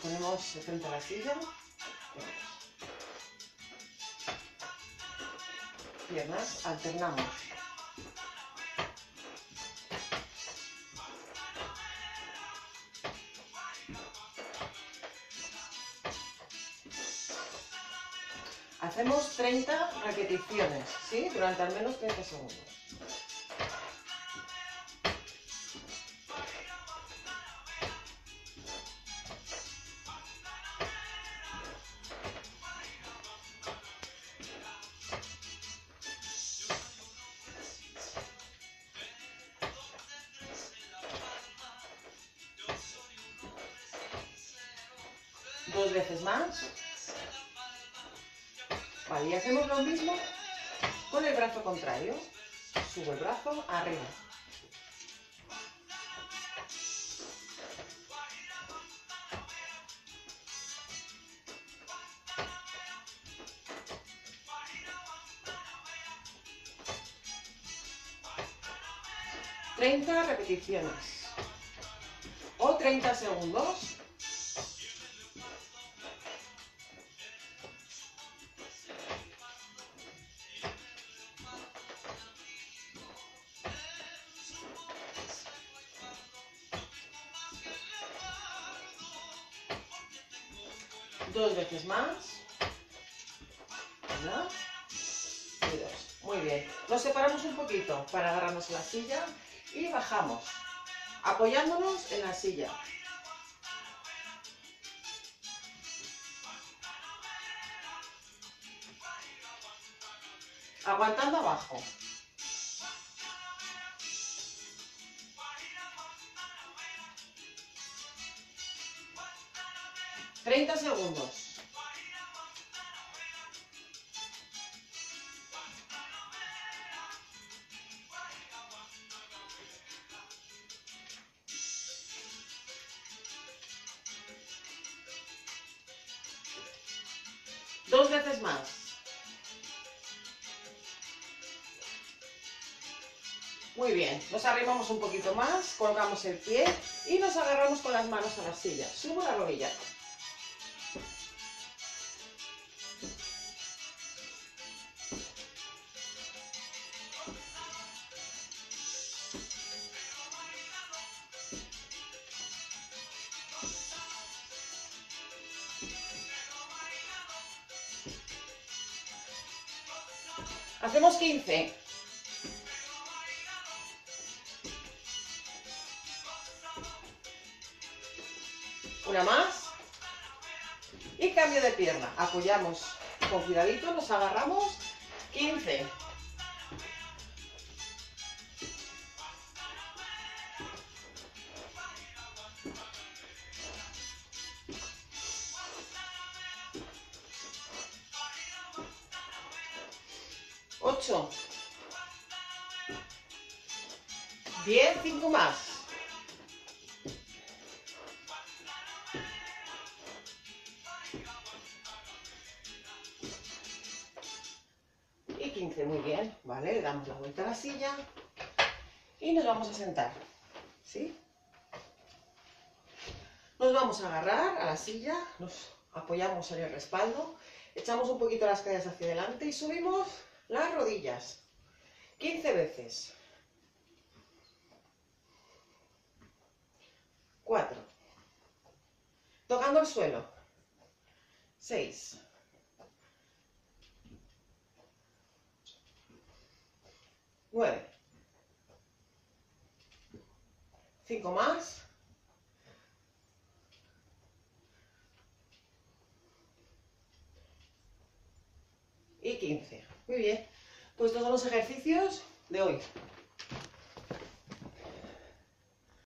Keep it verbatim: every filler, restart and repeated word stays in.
ponemos frente a la silla. Piernas, alternamos. Hacemos treinta repeticiones, ¿sí? Durante al menos treinta segundos. Dos veces más. Vale, y hacemos lo mismo con el brazo contrario. Subo el brazo arriba. treinta repeticiones. O treinta segundos. Dos veces más. Una y dos. Muy bien. Nos separamos un poquito para agarrarnos a la silla y bajamos, apoyándonos en la silla. Aguantando abajo. treinta segundos. Dos veces más. Muy bien, nos arrimamos un poquito más, colgamos el pie y nos agarramos con las manos a la silla. Subo la rodilla. Hacemos quince. Una más. Y cambio de pierna. Apoyamos con cuidadito, nos agarramos. quince. ocho. diez, cinco más. Y quince, muy bien. Vale, le damos la vuelta a la silla y nos vamos a sentar. ¿Sí? Nos vamos a agarrar a la silla, nos apoyamos en el respaldo, echamos un poquito las caderas hacia adelante y subimos las rodillas. quince veces. cuatro. Tocando el suelo. seis. nueve. cinco más. Y quince. Muy bien. Pues estos son los ejercicios de hoy.